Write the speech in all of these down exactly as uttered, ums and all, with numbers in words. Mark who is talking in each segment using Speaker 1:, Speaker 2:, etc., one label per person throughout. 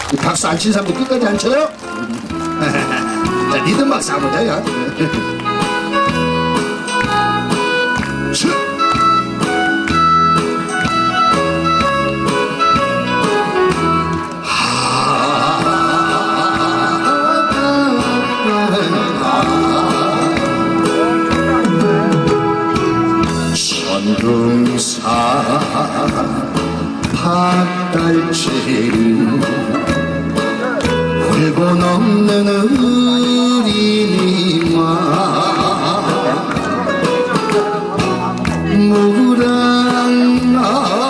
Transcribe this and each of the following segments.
Speaker 1: 박수 안 친 사람도 끝까지 안 쳐요? 자, 리듬 박수 한번 쳐요. 천둥사 밭달채로 울고 넘는 어린이마 무랑나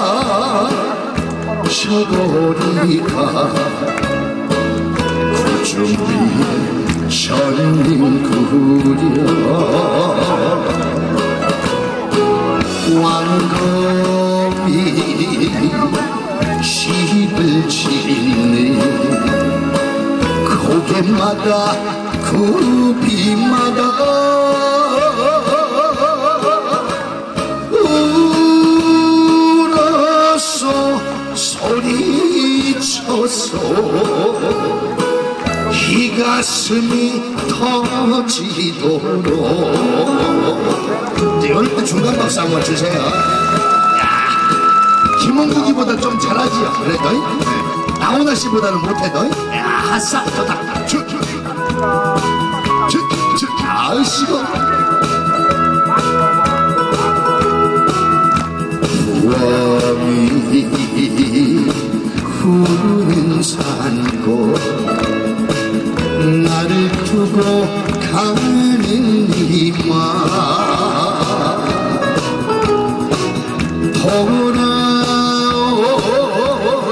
Speaker 1: 저고리가 구중비에 전림 구려 왕검이 집을 짓네 고개마다 굽이마다 울어서 소리쳐서 이 가슴이 터지도록. 이제 이럴 때 중간 박수 한번 주세요. 야, 김원국이보다 좀 잘하지요. 그래도 네. 나훈아 씨보다는 못해도. 야, 아싸, 좋다. 주, 주, 주, 주, 아으시고. 부엉이 후는 산고 나를 두고 가는 이마 돌아온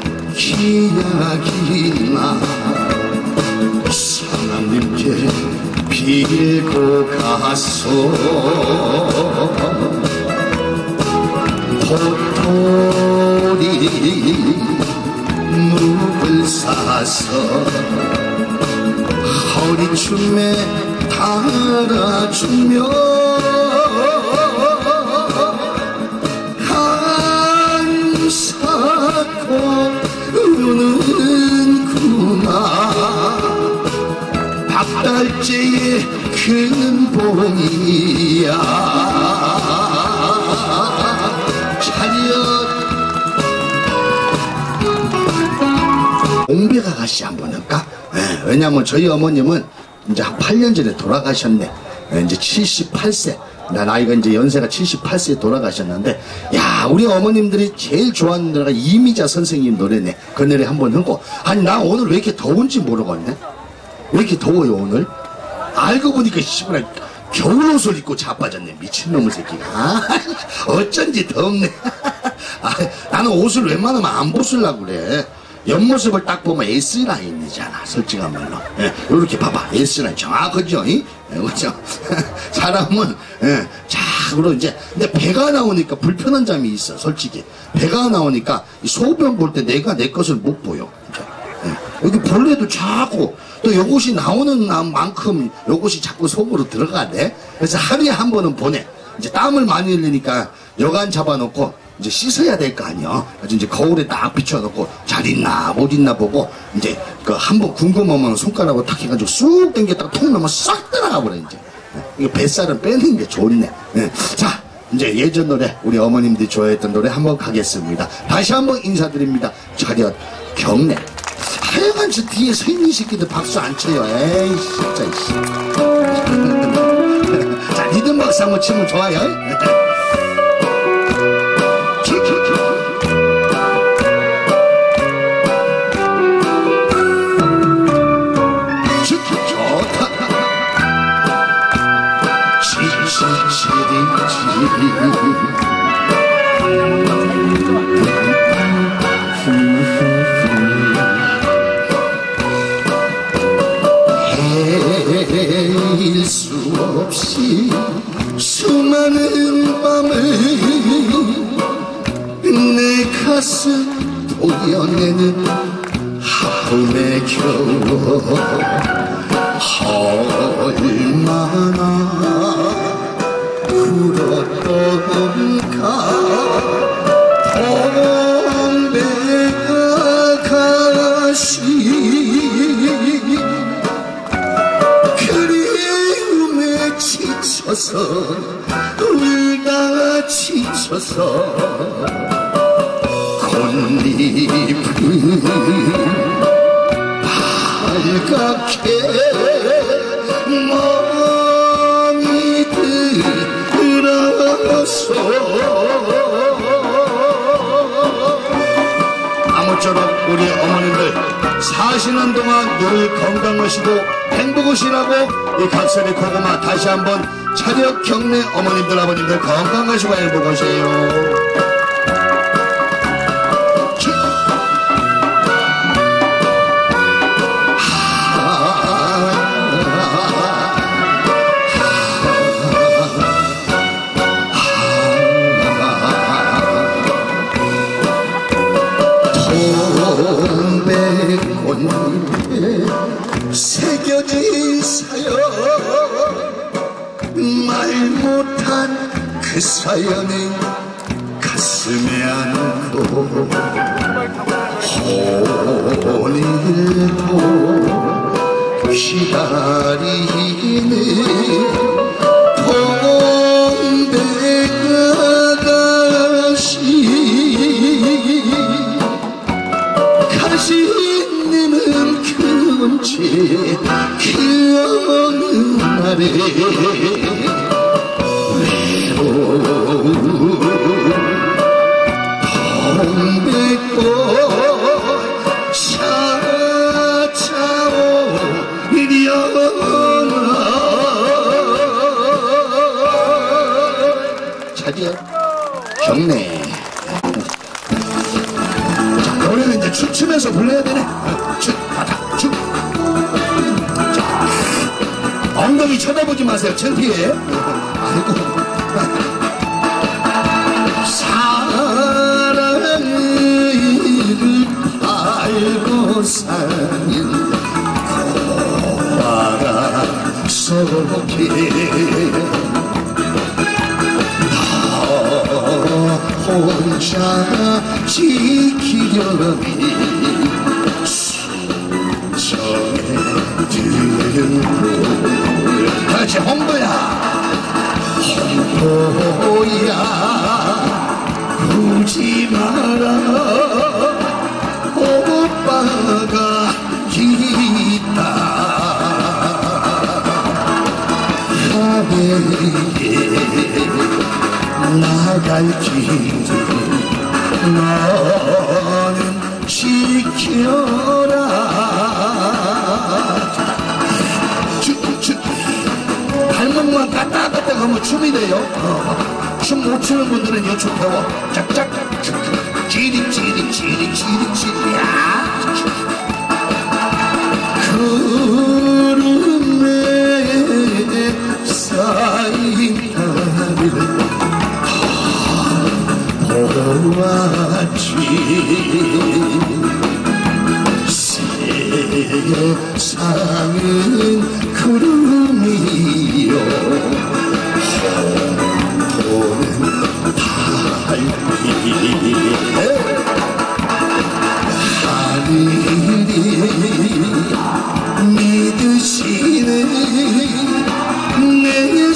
Speaker 1: 기약이나 사랑님께 빌고 가소 도토리 묵을 사서 허리춤에 달아주며 한사코 우는구나 박달재의 근본이야. 차렷. 옹백 아가씨 한번 할까? 네, 왜냐면 저희 어머님은 이제 한 팔 년 전에 돌아가셨네. 네, 이제 칠십팔 세. 나 나이가 이제 연세가 칠십팔 세에 돌아가셨는데, 야, 우리 어머님들이 제일 좋아하는 노래가 이미자 선생님 노래네. 그 노래 한번 하고. 아니, 나 오늘 왜 이렇게 더운지 모르겠네. 왜 이렇게 더워요, 오늘? 알고 보니까 씨발 겨울옷을 입고 자빠졌네. 미친놈의 새끼가. 아, 어쩐지 덥네. 아, 나는 옷을 웬만하면 안 벗으려고 그래. 옆모습을 딱 보면 S라인이잖아, 솔직한 말로. 예, 요렇게 봐봐. S라인 정확하죠? 예, 그죠? 사람은, 예, 자그로 이제, 근데 배가 나오니까 불편한 점이 있어, 솔직히. 배가 나오니까 소변 볼 때 내가 내 것을 못 보여. 그죠? 예, 여기 볼래도 자꾸, 또 요것이 나오는 만큼 요것이 자꾸 속으로 들어가네? 그래서 하루에 한 번은 보내. 이제 땀을 많이 흘리니까 여간 잡아놓고, 이제 씻어야 될 거 아니야. 그래서 이제 거울에 딱 비춰놓고 잘 있나 못 있나 보고 이제 그 한번 궁금하면 손가락으로 탁 해가지고 쑥 당겼다가 통 넘어 싹 들어가 버려 이제. 이거 뱃살은 빼는 게 좋네. 네. 자, 이제 예전 노래 우리 어머님들이 좋아했던 노래 한번 가겠습니다. 다시 한번 인사드립니다. 차렷 경례. 하여간 저 뒤에 서 있는 새끼들 박수 안 쳐요. 에이 진짜 이씨. 자, 리듬 박수 한번 치면 좋아요. 헤일 수 없이 수많은 밤을 내 가슴 도려내는 하품에 겨워 얼마나 울었던가 동백아가씨 다시 그리움에 지쳐서 울다가 지쳐서 꽃잎을 발갛게 멍이 들어서 아무쪼록 우리 어머님들 사시는 동안 늘 건강하시고 행복하시라고 이 각설이 고구마 다시 한번 차력 경례 어머님들 아버님들 건강하시고 행복하세요. 새겨진 사연 말 못한 그 사연은 가슴에 안고 오늘도 기다리는 동백아가씨 가시님은 그 언제 그 어느 날에 외로운 동백꽃 찾아오려나. 자리야 경례. 자, 노래는 이제 춤추면서 불러야 되네. 춤 바닥 춤. 자, 엉덩이 쳐다보지 마세요. 창피해. 아이고. 사랑을 알고 사는 고아가 속에 나 혼자 지키려니 순정에 들고 다같이 홍보야 홍보야 울지 마라 오빠가 있다. 하늘에 나갈 길을 너는 지켜라. 발목만 갔다 갔다 가면 춤이 돼요. 어. 춤 못 추는 분들은 연출 배워. 짝짝 지릭 지릭 지릭 지릭 지릭. 구름에 쌓인 달을 다 보았지. 세상은 구름이요 홍도는 달빛. 하늘이 믿으시네 내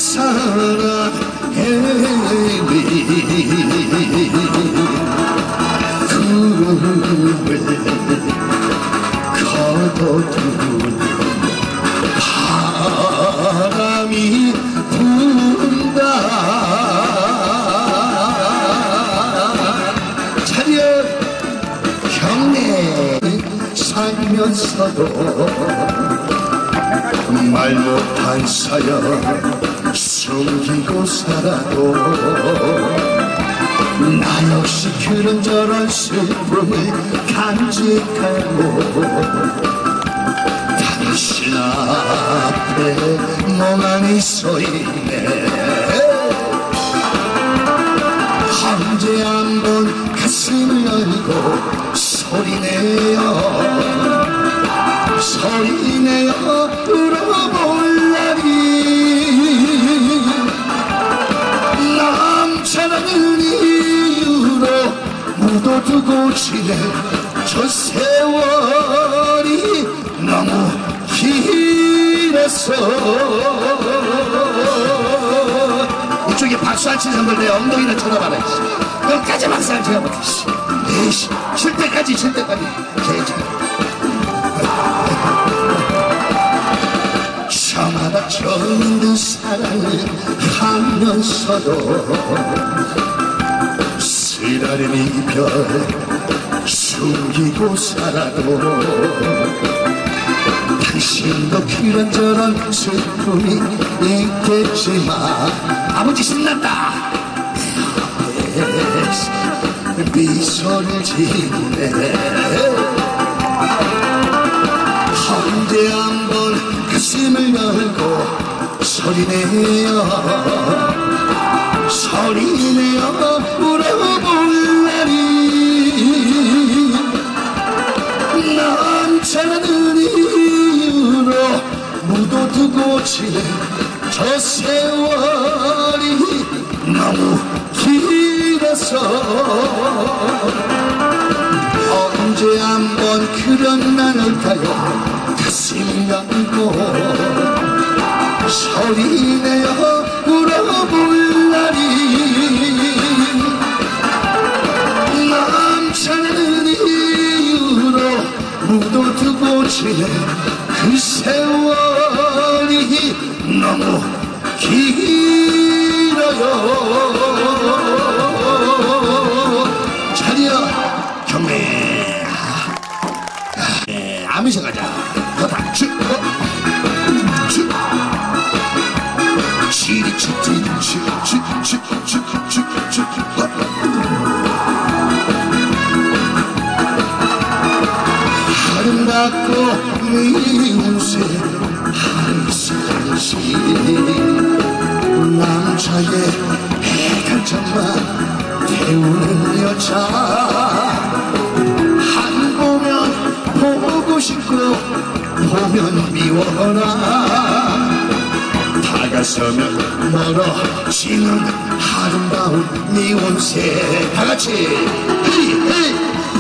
Speaker 1: 사랑의 구름을 걷어두는 바람이 분다. 차려 경례 살면서도 말 못한 사연 숨기고 살아도 나 역시 그런저런 슬픔을 간직하고 당신 앞에 멍하니 서있네. 언제 한번 가슴을 열고 소리내어 소리내어 울어볼 날이 남자라는 이유로 묻어두고 지낸 저 세월 길었어. 이쪽에 박수 안 친 사람들 내 엉덩이나 쳐다봐라. 끝까지 박수 안 쳐야 못해. 에이씨, 칠 때까지 칠 때까지. 제지. 저마다 처음 있는 사랑을 하면서도 쓰라린 이별 숨기고 살아도 당신도 그런저런 슬픔이 있겠지만 아버지 신난다. 미소를 짓네. 언제 한번 가슴을 열고 소리내어 소리내어 울어볼 날이 남자라는 이유로 묻어두고 지낸 저 세월이 너무 길어서 언제 한번 그런 날 올까요? 가슴 열고 소리내어 울어볼 날이 남자라는 이유로 묻어두고 지낸 그 세월이 너무 길어요. 자리야 경례. 네, 아미셔 가자. 더다 쭉 쭉 치리 치리 쭉쭉쭉쭉쭉쭉 아름답고 미운 새 한시 남자의 해탈점만 태우는 여자 한 보면 보고 싶고 보면 미워라 다가서면 멀어지는 아름다운 미운새 다같이 헤이 헤이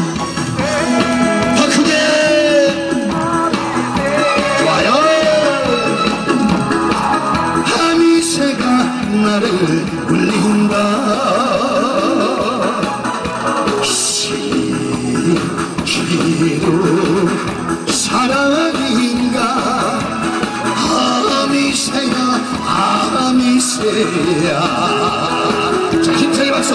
Speaker 1: 더 크게 좋아요. 하미새가 나를 울린다. 시기로 사랑인가 아미새야 아미새야. 자 힘차게 박수.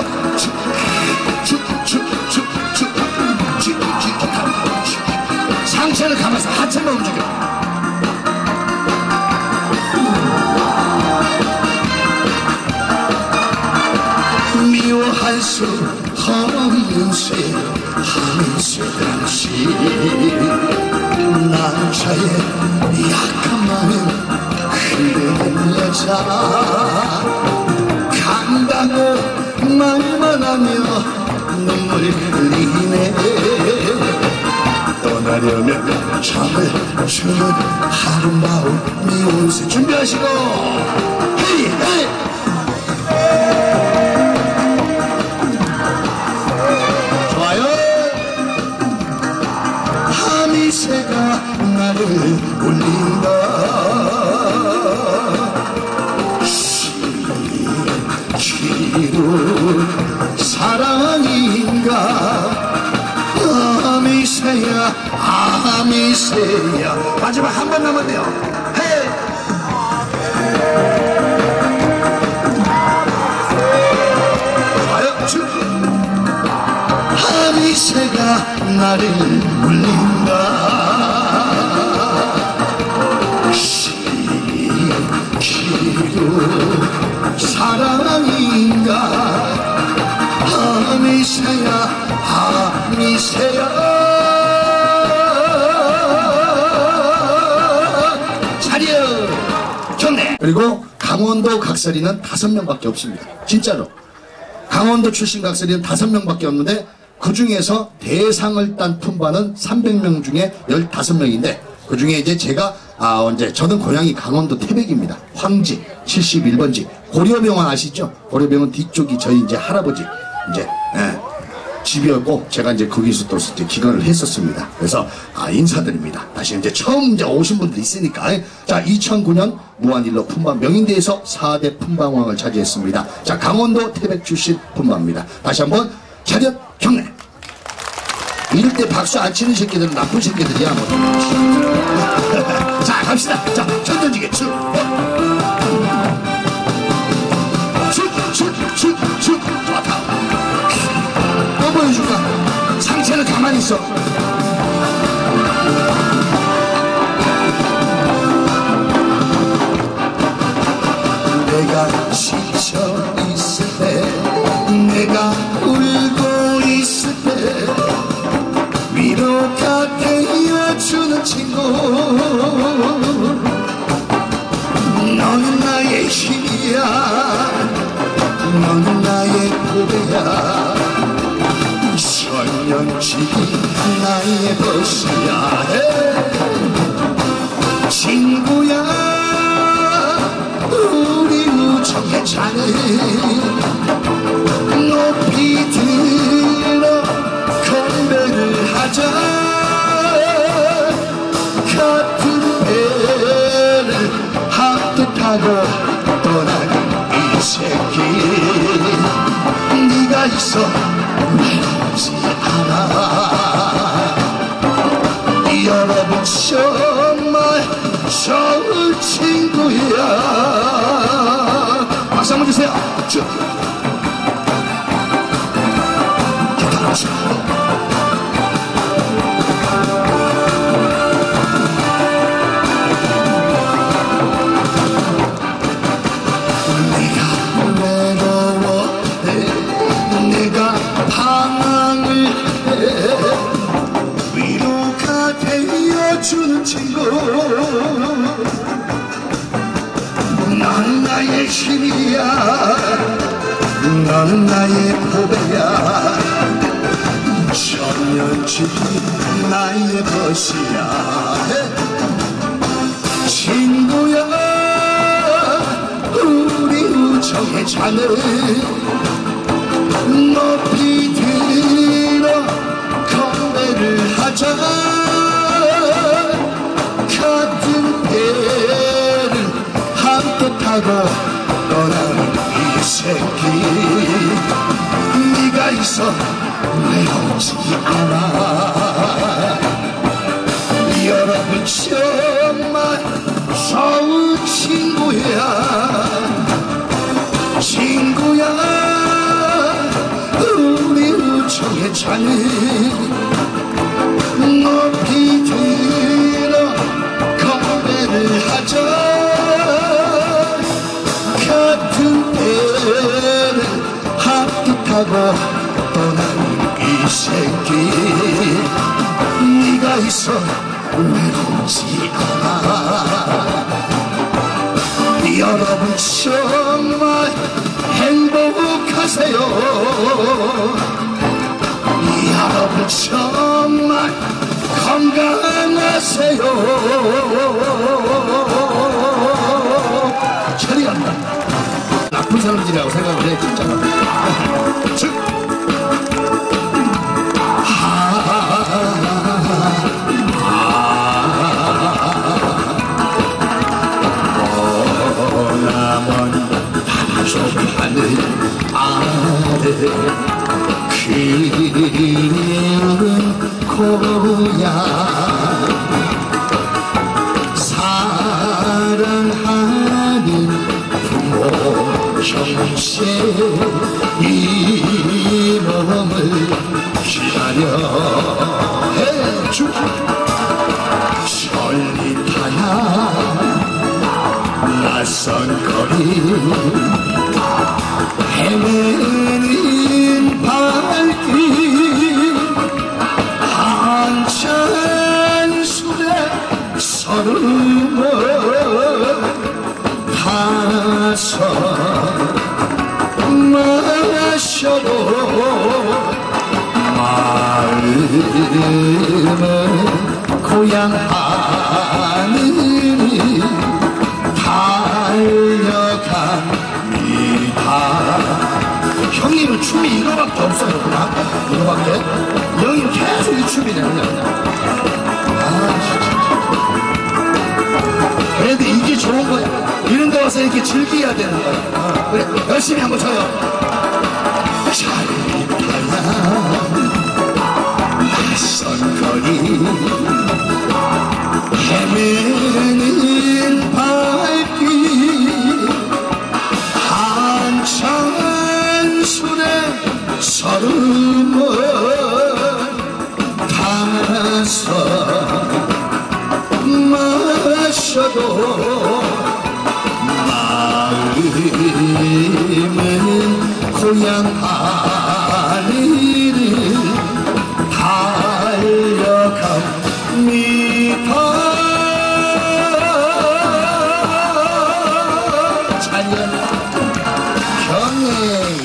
Speaker 1: 상체를 감아서 하체만 움직여. 미워할 수 없는 새 하미새 당신 남자의 약한 마음 흐르는 여자 간다고 말만 하며 눈물 흘리네. 떠나려면 잠을 주는 아름다운 미운새 준비하시고 헤이 헤이 좋아요. 하미새가 나를 울린다. 시기로 사랑인가 아미새야 아미새야. 마지막 한 번 남았네요. 헤이 좋아요. 쭉 아미새가 나를 울린다. 시기로 사랑인가 아미새야 아미새야. 자리요 경례. 그리고 강원도 각설이는 다섯 명밖에 없습니다. 진짜로 강원도 출신 각설이는 다섯 명밖에 없는데 그 중에서 대상을 딴 품바는 삼백 명 중에 열다섯 명인데 그 중에 이제 제가 아 언제 저는 고향이 강원도 태백입니다. 황지 칠십일 번지 고려병원 아시죠? 고려병원 뒤쪽이 저희 이제 할아버지 이제 예. 집이었고 제가 이제 거기서 또 이제 기간을 했었습니다. 그래서 아, 인사드립니다. 다시 이제 처음 이제 오신 분들 있으니까. 자, 이천구 년 무한일로 품바 명인대에서 사 대 품바왕을 차지했습니다. 자, 강원도 태백 출신 품바입니다. 다시 한번 차렷 경례. 이럴 때 박수 안 치는 새끼들은 나쁜 새끼들이야. 뭐. 자, 갑시다. 자, 천 던지게 쭉. 쭉, 쭉, 쭉, 쭉. 좋다. 또 보여줄까? 상체는 가만히 있어. 내가 지쳐 있을 때, 내가 울고 있을 때, 위로가 되어주는 친구. 너는 나의 힘이야, 너는 나의 보배야, 천년지기 나의 벗이야. 친구야, 우리 우정의 잔을 높이 들어 건배를 하자. 같은 배를 함께 타고 떠난 이 새끼. 네가 있어 외롭지 않아. 여러분 정말 좋은 친구야. 박수 한번 주세요. 쭉. 기타로 쭉. 주는 친구. 넌 나의 힘이야, 너는 나의 보배야, 천년지 나의 벗이야. 친구야, 우리 우정의 잔을 높이 들어 건배를 하자. 같은 배를 함께 타고 떠나는 이 새끼. 네가 있어 외롭지 않아. 여러분 정말 좋은 친구야. 친구야, 우리 우정의 잔을 높이 들어 건배를 하자. 같은 배를 함께 타고 떠난 이 새끼. 네가 있어 외롭지 않아. 여러분 정말 행복하세요. 여러분 정말 건강하세요. 처리한다. 나쁜 사람들이라고 생각을 해. 진짜. 즉. 하늘 아래 그리운 고향, 사랑하는 부모 형제 이 몸을 기다려 해주고 설립하야 낯선 거리 헤매는 발길. 한찬 술에 서름을 타서 마셔도 마음은 고향 하늘이 달려갑니다. 형님은 춤이 이거밖에 없어요. 그냥 이거밖에. 되는데. 아, 그런데 이게 좋은 거야. 이런 데 와서 이렇게 즐겨야 되는 거야. 어, 그래, 열심히 한번 쳐요. 차리파야 낯선 거리 헤매는 발길 한창 술에 서름을 타서 마셔도 마음은 고향 하늘을 달려갑니다. 찬양 경애야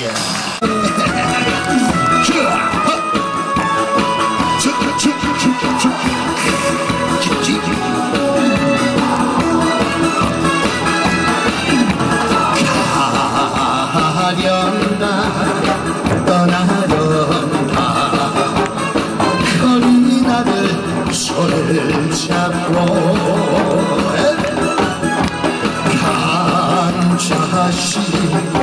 Speaker 1: 가련다 떠나련다 어린아들 손을 잡고 감자 씹고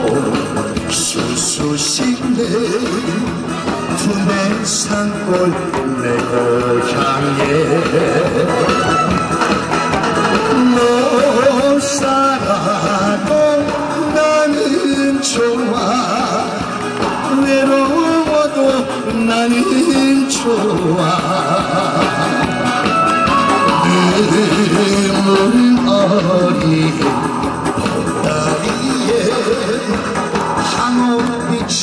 Speaker 1: 수수식는 두뇌 산골 내 고향에 못 살아도 나는 좋아 외로워도 나는 좋아 눈물 어린 보따리에 한옥빛이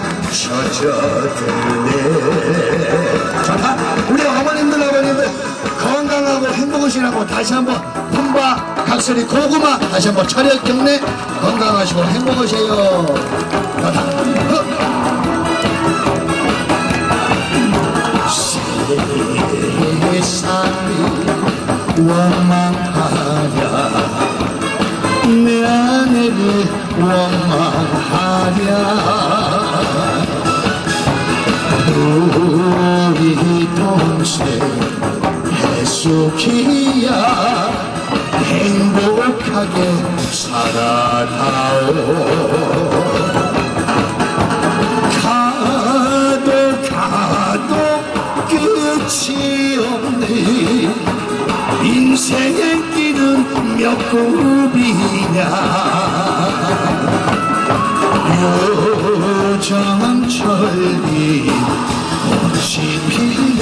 Speaker 1: 젖어드네. 좋다. 우리 어머님들 아버님들 건강하고 행복하시라고 다시 한번 품바 각설이 고구마 다시 한번 차렷 경례 건강하시고 행복하세요. 좋다. 세상이 원망하랴 내 아내를 원망하랴 우리 동생 해숙이야 행복하게 살아다오 가도 가도 끝이 없네 인생의 길은 몇 굽이냐 요정철이 꽃이 피네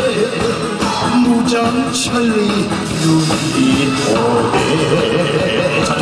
Speaker 1: 무정철이 눈이 오네. 좋다.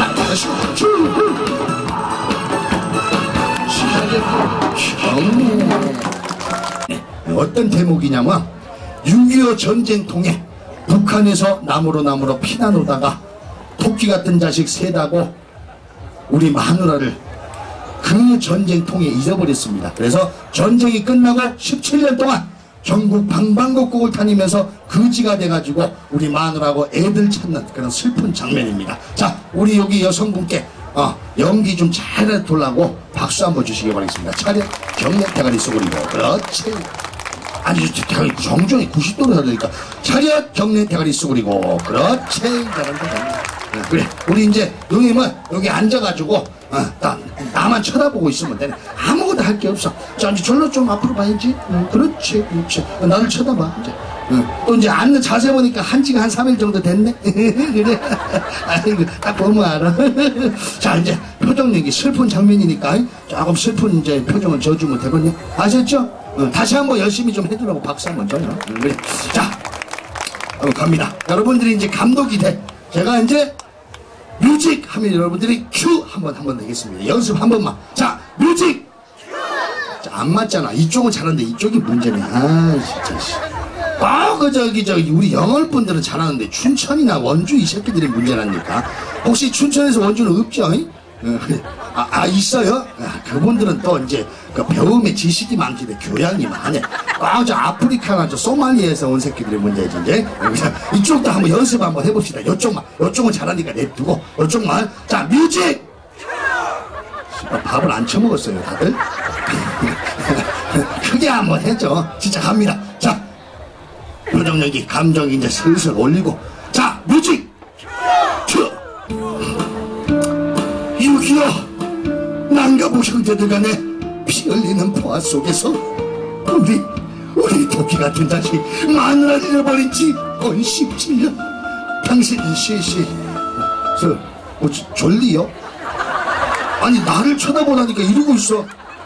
Speaker 1: 어떤 대목이냐면 육이오 전쟁통에 북한에서 나무로 나무로 피난 오다가 토끼 같은 자식 세다고 우리 마누라를 그 전쟁통에 잊어버렸습니다. 그래서 전쟁이 끝나고 십칠 년 동안 전국 방방곡곡을 다니면서 거지가 돼가지고 우리 마누라하고 애들 찾는 그런 슬픈 장면입니다. 자, 우리 여기 여성분께 어, 연기 좀 잘 돌라고 박수 한번 주시기 바라겠습니다. 차렷 경례 대가리 쏘그리고 그렇지. 아니 대가리 정정이 구십 도로 해야 되니까 차렷 경례 대가리 쏘그리고 그렇지. 잘한다. 그래 우리 이제 누님은 여기 앉아가지고 어, 나, 나만 쳐다보고 있으면 되네. 아무것도 할 게 없어. 자 이제 절로 좀 앞으로 봐야지. 응, 그렇지 그렇지. 나를 쳐다봐 이제. 응. 또 이제 앉는 자세 보니까 한지가 한 삼 일 정도 됐네. 그래. 아이고 딱 보면 알아. 자 이제 표정 연기 슬픈 장면이니까 조금 슬픈 이제 표정을 지어주면 되거든요. 아셨죠? 응, 다시 한번 열심히 좀 해주라고 박수 한번 줘요. 응, 그래. 자 어, 갑니다. 여러분들이 이제 감독이 돼. 제가 이제 뮤직 하면 여러분들이 큐 한번 한번 되겠습니다. 연습 한 번만. 자 뮤직. 자, 안 맞잖아. 이쪽은 잘하는데 이쪽이 문제네. 아 진짜. 아, 그 저기 저기 우리 영월 분들은 잘하는데 춘천이나 원주 이 새끼들이 문제라니까. 혹시 춘천에서 원주는 없죠? 아, 아 있어요? 아, 그분들은 또 이제 그 배움의 지식이 많기 때문에 교양이 많네. 아, 저 아프리카나 저 소말리에서 온 새끼들이 문제지 이제. 이쪽도 한번 연습 한번 해봅시다. 이쪽만, 이쪽은 잘하니까 냅두고 이쪽만. 자 뮤직. 밥을 안 처먹었어요 다들. 크게 한번 해줘. 진짜 갑니다. 자 표정력이 감정이 이제 슬슬 올리고 자 뮤직 큐 육이오 남가부 형제들 간에 피 흘리는 포화 속에서 우리 우리 토끼 같은 자식 마누라를 잃어버린 지 거의 십칠 년 당신이 시시 저 뭐 졸리요? 아니 나를 쳐다보라니까 이러고 있어.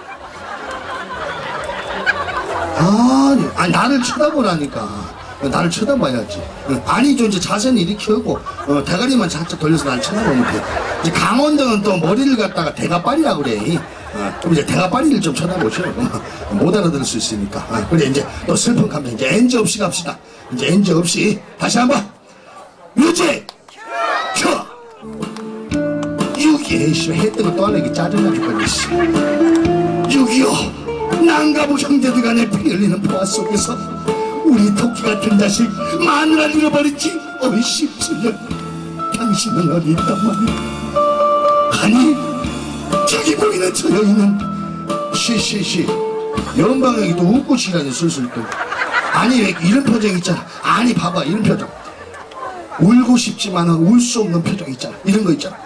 Speaker 1: 아니, 아니 나를 쳐다보라니까. 나를 쳐다봐야지. 아니죠. 이제 자세는 이렇게 하고 어, 대가리만 살짝 돌려서 나를 쳐다보면 돼. 이제 강원도는 또 머리를 갖다가 대가빨이라고 그래. 어, 그럼 이제 대가빨이를 좀 쳐다보셔. 못 알아들을 수 있으니까. 어, 그래 이제 또 슬픈 감정 이제 엔지 없이 갑시다. 이제 엔지 없이 다시 한번 뮤직 큐. 육이오 했던 거 또 하나 이게 짜증나 죽겠네. 육이오 남가부 형제들 간에 피 흘리는 포화 속에서 우리 토끼 같은 자식 마누라를 잃어버린 지 거의 십칠 년 당신은 어디 있단 말이야. 아니 저기 보이는 저 여인은 시시시 연방에도 웃고 시간이 슬슬 또 아니 왜 이런 표정 있잖아. 아니 봐봐 이런 표정 울고 싶지만은 울 수 없는 표정 있잖아. 이런 거 있잖아.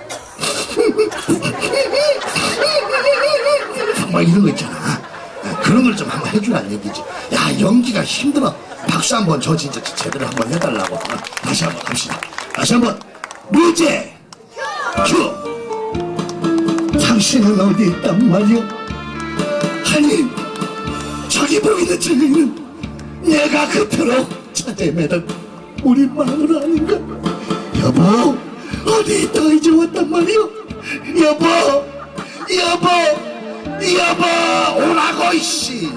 Speaker 1: 막 이런 거 있잖아. 그런 걸 좀 한번 해주란 얘기지. 야 연기가 힘들어. 박수 한번 저 진짜 제대로 한번 해달라고. 다시 한번 갑시다. 다시 한번 뮤직 큐. 당신은 어디 있단 말이오. 아니 저기 보이는 저기는 내가 그토록 찾아매던 우리 마누라 아닌가. 여보 어디 있다가 이제 왔단 말이오. 여보 여보 여보 오라고 이씨.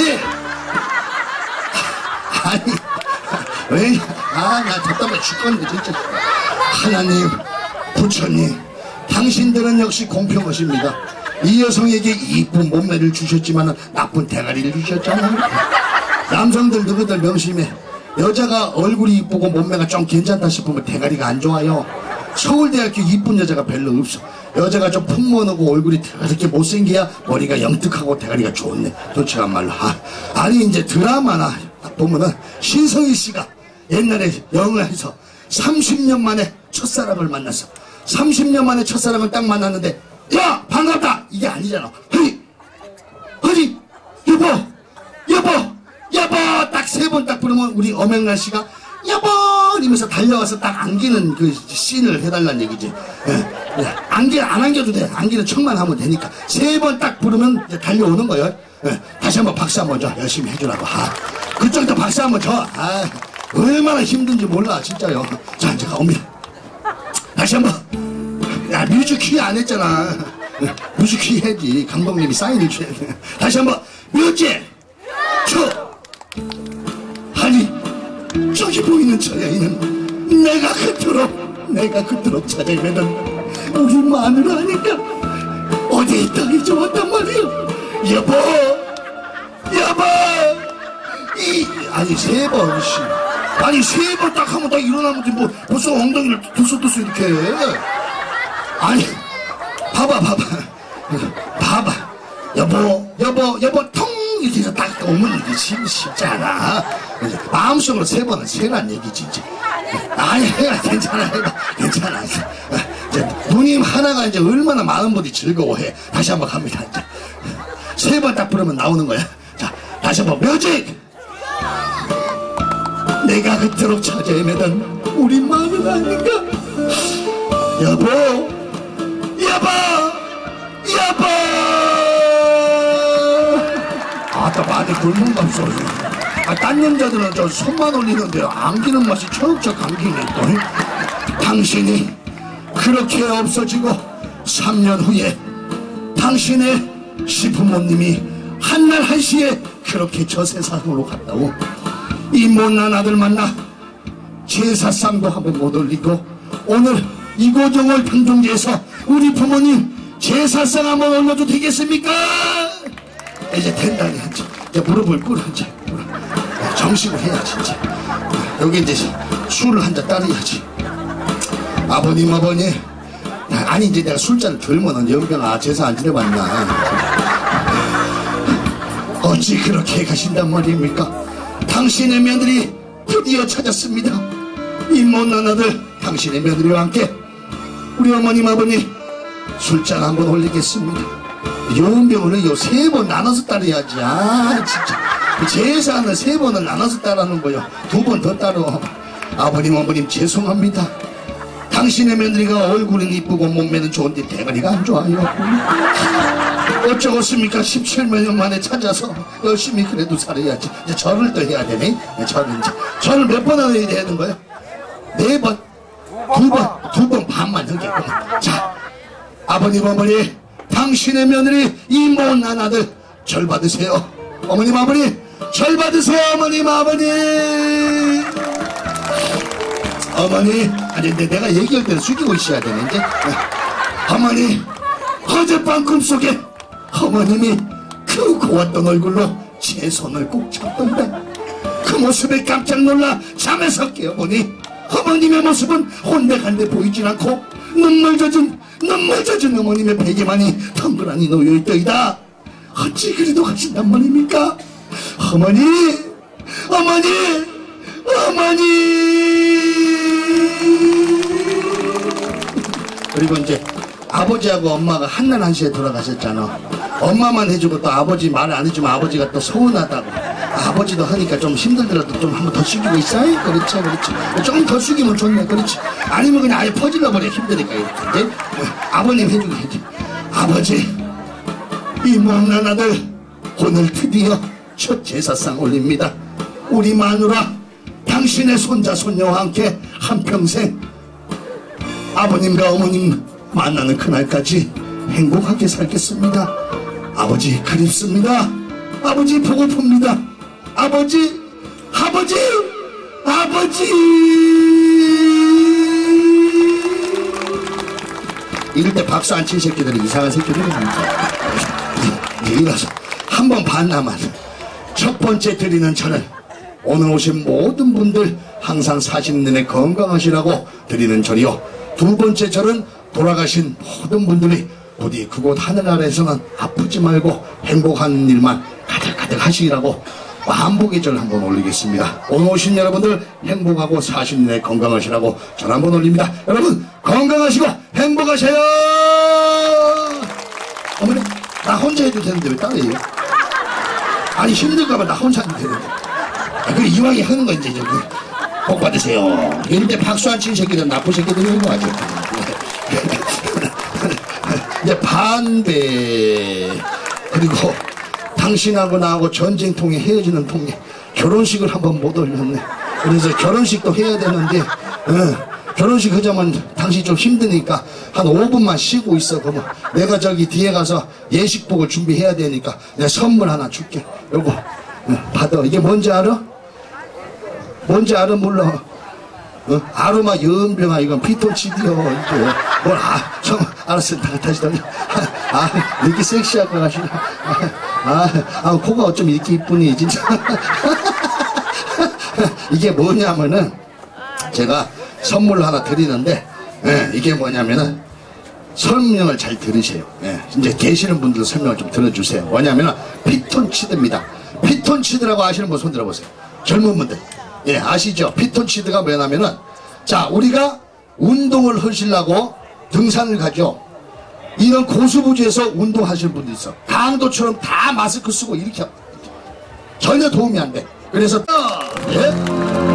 Speaker 1: 아니 왜 아 나 답답해 죽겠는데 진짜. 하나님 부처님 당신들은 역시 공평하십니다. 이 여성에게 이쁜 몸매를 주셨지만 나쁜 대가리를 주셨잖아요. 남성들 누구들 명심해. 여자가 얼굴이 이쁘고 몸매가 좀 괜찮다 싶으면 대가리가 안 좋아요. 서울대학교 이쁜 여자가 별로 없어. 여자가 좀 풍모하고 얼굴이 그렇게 못생겨야 머리가 영특하고 대가리가 좋네. 솔직한 말로. 아, 아니 이제 드라마나 보면은 신성희 씨가 옛날에 영화에서 삼십 년 만에 첫사랑을 만났어. 삼십 년 만에 첫사랑을 딱 만났는데 야 반갑다 이게 아니잖아. 아니 아니 여보 여보 여보 딱 세 번 딱 부르면 우리 엄영란 씨가 여보 이러면서 달려와서 딱 안기는 그 씬을 해달라는 얘기지. 예. 예. 안기 안 안겨도 돼. 안기는 척만 하면 되니까 세 번 딱 부르면 이제 달려오는 거예요. 예. 다시 한번 박수 한번 줘. 열심히 해주라고. 아, 그쪽도 박수 한번 줘. 아, 얼마나 힘든지 몰라 진짜요. 자 이제 가옵니다. 다시 한번. 야 뮤직키 안 했잖아. 뮤직키 해야지. 감독님이 사인을 줘야 돼. 다시 한번 뮤직 큐. 아니 저기 보이는 저 여인은 내가 그토록 내가 그토록 찾아내던 우리 마누라 아닌가. 어디에 있다가 이제 왔단 말이야. 여보 여보 이 아니 세 번 씨 아니 세 번 딱 하면 딱 일어나면 뭐 벌써 엉덩이를 두수두수 이렇게 해. 아니 봐봐 봐봐 봐봐 여보 여보 여보 통 이렇게 해서 딱 오면 이게 쉽지 않아. 마음속으로 세 번은 세란 얘기지 이제. 아니 괜찮아 해봐 괜찮아. 이제 누님 하나가 이제 얼마나 마음보디 즐거워해. 다시 한번 갑니다. 이제 세 번 딱 부르면 나오는 거야. 자 다시 한번 뮤직. 내가 그토록 찾아 헤매던 우리 마누라 아닌가. 여보 여보 여보. 아따 많이 굶은 감소리. 아, 딴 남자들은 저 손만 올리는데 안기는 맛이 척척 안기네 또. 당신이 그렇게 없어지고 삼 년 후에 당신의 시부모님이 한날 한시에 그렇게 저 세상으로 갔다고. 이 못난 아들 만나 제사상도 한번 못 올리고 오늘 이고정월 평정제에서 우리 부모님 제사상 한번 올려도 되겠습니까? 이제 된다니. 이제 무릎을 꿇어. 이제 정식으로 해야지. 이제 여기 이제 술을 한 잔 따라야지. 아버님 어머니 아니 이제 내가 술잔을 들면은 영병아 제사 안 지내봤나. 어찌 그렇게 가신단 말입니까? 당신의 며느리 드디어 찾았습니다. 이 못난 아들 당신의 며느리와 함께 우리 어머님 아버님 술잔 한번 올리겠습니다. 요명을 요 세 번 나눠서 따라야지. 아 진짜 제사는 세 번을 나눠서 따라는 거요. 두 번 더 따로. 아버님 어머님 죄송합니다. 당신의 며느리가 얼굴은 이쁘고 몸매는 좋은데 대가리가 안 좋아요. 어쩌겠습니까? 십칠 년 만에 찾아서 열심히 그래도 살아야지. 이제 절을 또 해야 되네. 절을 이제 절을 몇 번 해야 되는 거예요? 네 번? 두 번? 두 번 반만 하겠구나. 자, 아버님 어머니 당신의 며느리 이 못난 아들 절 받으세요. 어머님 아버님 절 받으세요. 어머님 아버님 어머니 아니 근데 내가 얘기할 때는 숙이고 있어야 되네. 이제 어머니 어젯밤 꿈속에 어머님이 그 고왔던 얼굴로 제 손을 꼭 잡던데 그 모습에 깜짝 놀라 잠에서 깨어보니 어머님의 모습은 혼내간데 보이진 않고 눈물 젖은 눈물 젖은 어머님의 베개만이 덩그러니 놓여있더이다. 어찌 그리도 하신단 말입니까? 어머니 어머니 어머니. 그리고 이제 아버지하고 엄마가 한날 한시에 돌아가셨잖아. 엄마만 해주고 또 아버지 말을 안 해주면 아버지가 또 서운하다고. 아버지도 하니까 좀 힘들더라도 좀 한번 더 숙이고 있어. 그렇지 그렇지. 좀 더 숙이면 좋네. 그렇지. 아니면 그냥 아예 퍼질러 버려. 힘드니까 이렇게. 아버님 해주고 해야지. 아버지 이 못난 아들 오늘 드디어 첫 제사상 올립니다. 우리 마누라 당신의 손자 손녀와 함께 한평생 아버님과 어머님 만나는 그날까지 행복하게 살겠습니다. 아버지 그립습니다. 아버지 보고픕니다. 아버지 아버지 아버지. 이럴 때 박수 안 친 새끼들은 이상한 새끼들입니다. 이라서 한 번 반나만. 첫 번째 드리는 절은 오늘 오신 모든 분들 항상 사십 년에 건강하시라고 드리는 절이요. 두 번째 절은 돌아가신 모든 분들이 부디 그곳 하늘나라에서는 아프지 말고 행복한 일만 가득가득 하시라고 만복의 절 한번 올리겠습니다. 오늘 오신 여러분들 행복하고 사십 년에 건강하시라고 절 한번 올립니다. 여러분 건강하시고 행복하세요. 어머니 나 혼자 해도 되는데 왜 따로 해요? 아니 힘들까봐 나 혼자 해도 되는데. 아, 그 이왕에 하는 거 이제 좀 복 받으세요. 이럴 때 박수 안 친 새끼들은 나쁜 새끼들인 거 같아요. 이제 반대. 그리고 당신하고 나하고 전쟁통에 헤어지는 통에 결혼식을 한번 못 올렸네. 그래서 결혼식도 해야 되는데 어, 결혼식 하자면 당신 좀 힘드니까 한 오 분만 쉬고 있어. 그러면 내가 저기 뒤에 가서 예식복을 준비해야 되니까 내가 선물 하나 줄게. 요거 어, 받아. 이게 뭔지 알아? 뭔지 알아? 몰라. 어? 아로마 연병아 이건 피톤치드요. 이게 뭘 아, 좀 알았어. 다, 다시 돌려. 아, 아 이렇게 섹시할 것 같시나. 아, 아, 아, 코가 어쩜 이렇게 이쁘니 진짜. 이게 뭐냐면은 제가 선물 하나 드리는데 예, 이게 뭐냐면은 설명을 잘 들으세요. 예, 이제 계시는 분들 설명을 좀 들어주세요. 뭐냐면은 피톤치드입니다. 피톤치드라고 아시는 분 손 들어보세요. 젊은 분들. 예, 아시죠? 피톤치드가 뭐냐면은 자 우리가 운동을 하시려고 등산을 가죠. 이런 고수부지에서 운동하시는 분도 있어. 강도처럼 다 마스크 쓰고 이렇게 전혀 도움이 안 돼. 그래서 예?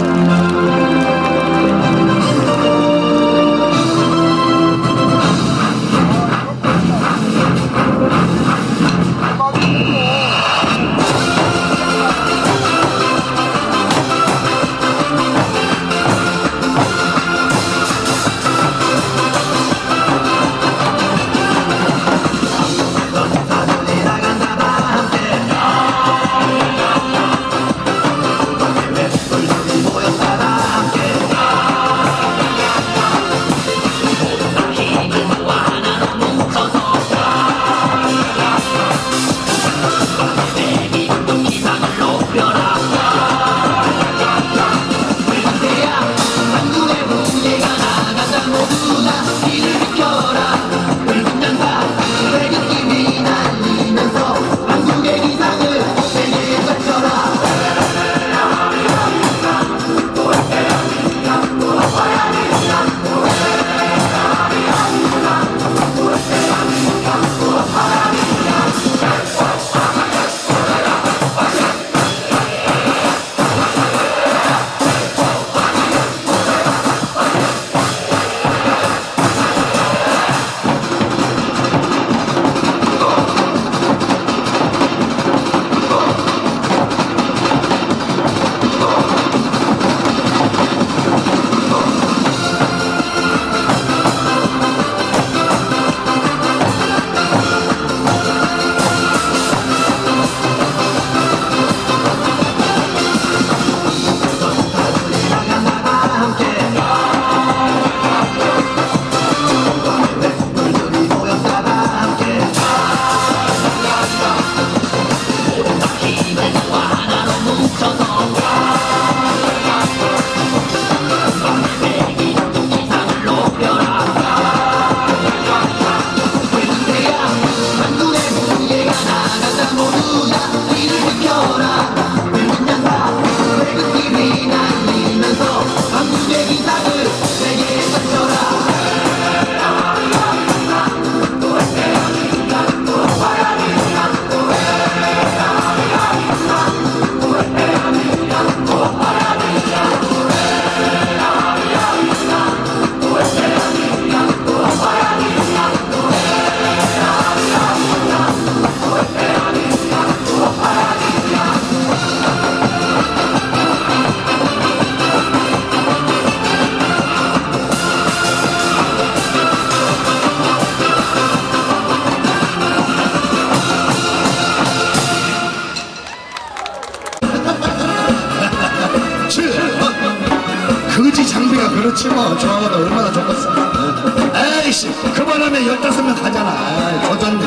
Speaker 1: 가성비가 그렇지 뭐. 좋아하다 얼마나 좋겠어. 에이씨 그만하면 열다섯 명 가잖아. 아이 조졌네.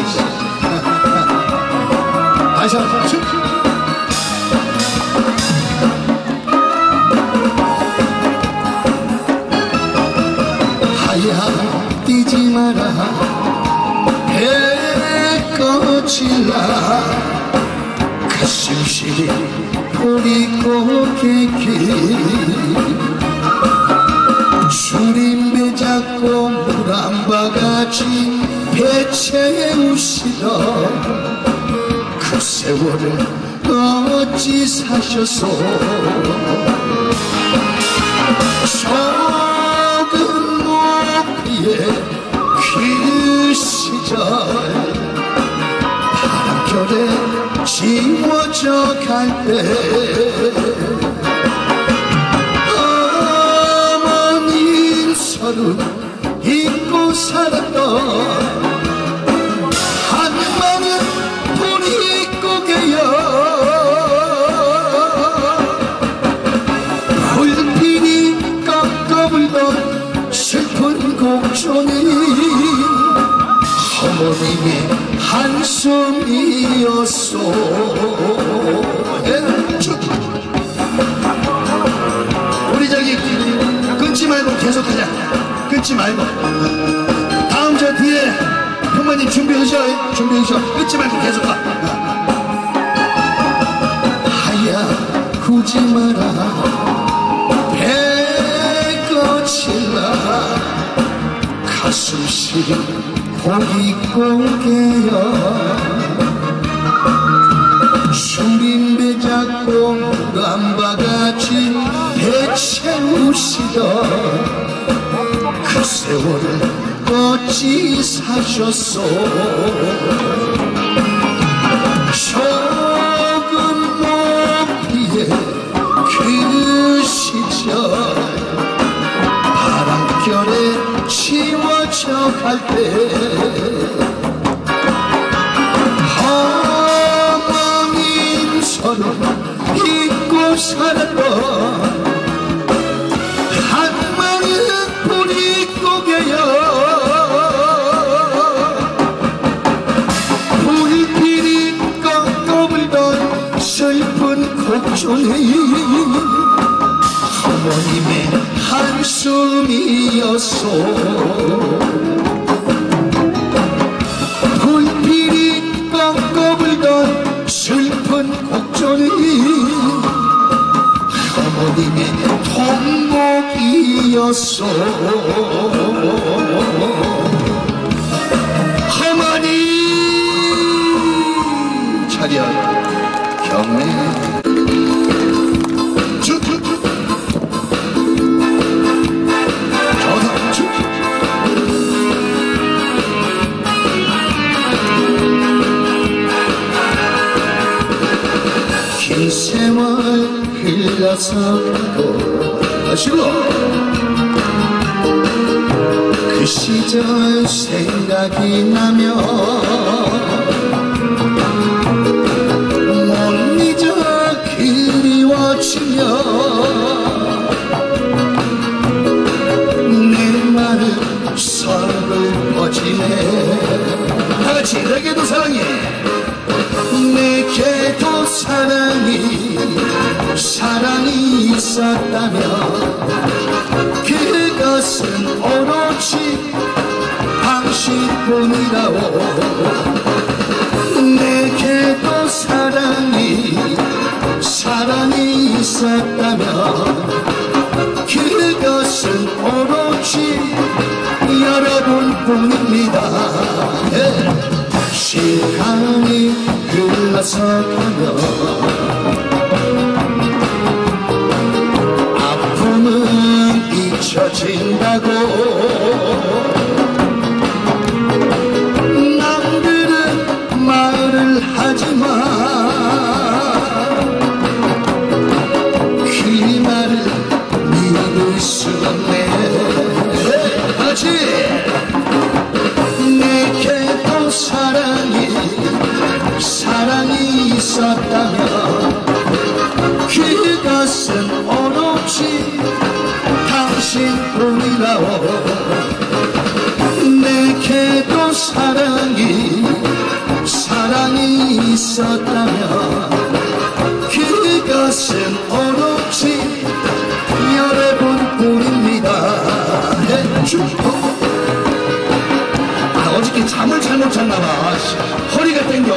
Speaker 1: 다시 한번 쭉. 하야 뛰지 마라 배 꺼질라 가슴 시리 보리고개길 줄임배 잡고 물 한 바가지 배 채우시던 그 세월을 어찌 사셔서 적은 높이에 그 시절 바람결에 지워져 갈 때 어머님 서름 잊고 살았던 한마는 보릿고개여 불길이 꺾어불던 슬픈 곡조니 어머님의 한숨이었소. 우리 저기 끊지 말고 계속하자. 끊지 말고 다음 저 뒤에 부모님 준비하셔. 준비하셔. 끊지 말고 계속 가. 하야 후지 마라 배 거칠라 가슴 시린 보릿고개여 줄임배 잡고 물 한 바가지 배 채우시던 그 세월을 어찌 사셨소. 적은 높이에 그 시절 바람결에 지워져 갈 때 어머님 서름 잊고 살았던 한마는 보릿고개여 불길이 꺾어불던 슬픈 곡조니 어머님의 한숨이었소. 불길이 꺾어불던 슬픈 곡조니 어머님의 통곡이었소. 어머니 차렷 경례. 긴 세월 흘러서 가고 하시고 그 시절 생각이 나며 못 잊어 그리워지며 내 말을 서로를 퍼지네. 다같이 내게도 사랑해. 내게도 사랑이 사랑이 있었다면 그것은 오로지 당신뿐이라오. 내게도 사랑이 사랑이 있었다면 그것은 오로지 여러분뿐입니다. 네. 시간이 흘러서 가면 아픔은 잊혀진다고 남들은 말을 하지만 그 말을 믿을 수 없네. 다같이 내게도 사랑이 사랑이 있었다면 그것은 오로지 당신 당신뿐이라오. 내게도 사랑이 사랑이 있었다면 그것은 오로지 여러분뿐입니다. 아, 어저께 잠을 잘못 잤나봐. 허리가 땡겨.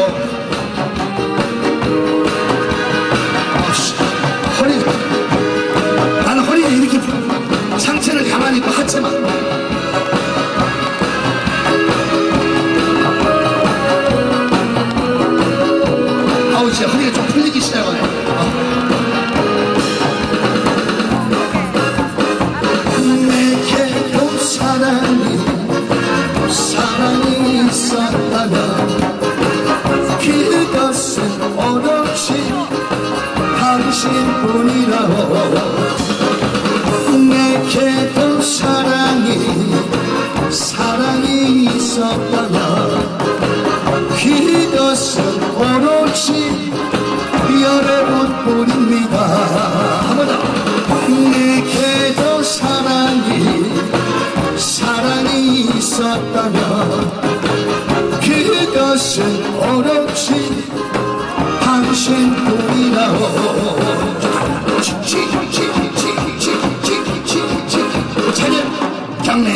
Speaker 1: 아씨, 허리가. 나는 허리가 이렇게 상체를 가만히 있고 하체만. 아우, 진짜 허리가 좀 풀리기 시작하네. 어. 내게도 사랑이 사랑이 있었다면 그것은 오로지 당신뿐이라오. 내게도 사랑이 사랑이 있었다면 그것은 오로지 여러분뿐입니다. 한번 더. 내게도 사랑이 사랑이 있었다면 그것은 오로지 당신뿐이라오. 찬양 경례.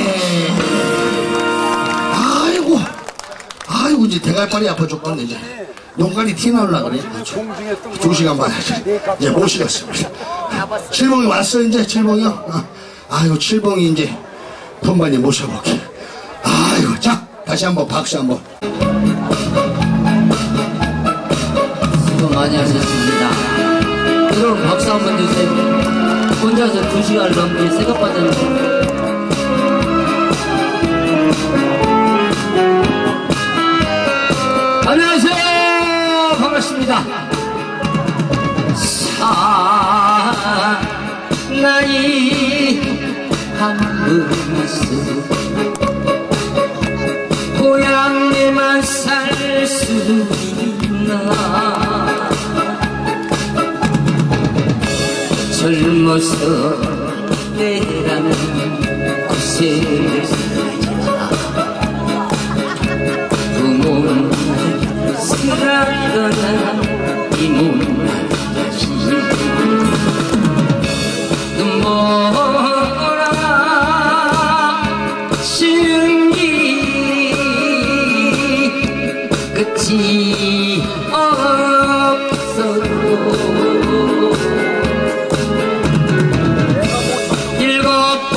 Speaker 1: 아이고 아이고 이제 대갈발이 아파 죽겠네. 이제 눈깔이 티 나올라 그래. 두 시간 반 이제 모시겠습니다. 칠봉이 왔어. 이제 칠봉이요. 어. 아이고 칠봉이 이제 분반이 모셔볼게. 아이고 자 다시 한번 박수 한번.
Speaker 2: 수고 많이 하셨습니다. 여러분 박수 한번 주세요. 혼자서 두 시간을 넘게 새벽반장. 안녕하세요. 반갑습니다. 사나이 한번씩 고향에만 살 수 있나. 젊어서 때라는 고생을 살자 부모는 사랑떠난 이 못난 자식 눈보라 쉬운 길 끝이 없어도 일곱 번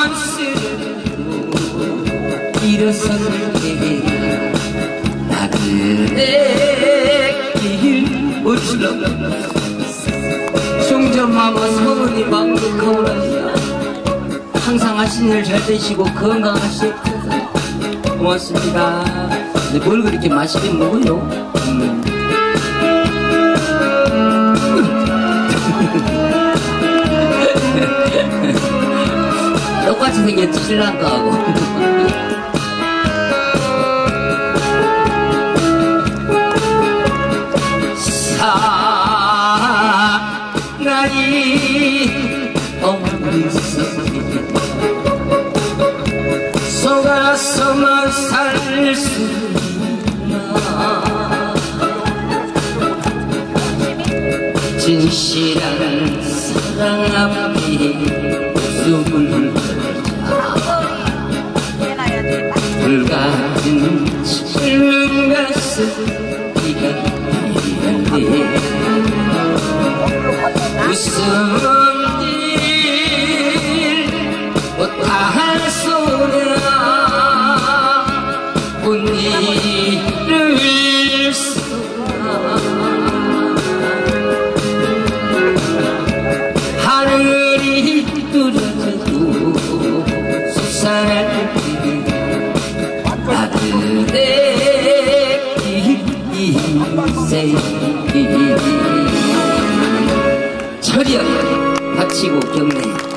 Speaker 2: 쓰고 일어선 게 나를 내길 못실러 흉전마마 서문이 망극하오라니야. 항상 하신 일 잘 되시고 건강하시고 고맙습니다. 근데 뭘 그렇게 맛있게 먹어요? 음. 똑같이 생겼지 신랑과하고. 사나이 어디서 속아서만 살 수 있나. 진실한 사랑 앞에 숨을 불가진 칠른 가슴 네가 미안해. 무슨 일 못할 소냐 본일을 쏘나. 하늘이 뚫어져도 수산할 길 아들의 인생 철이여 바치고 경례.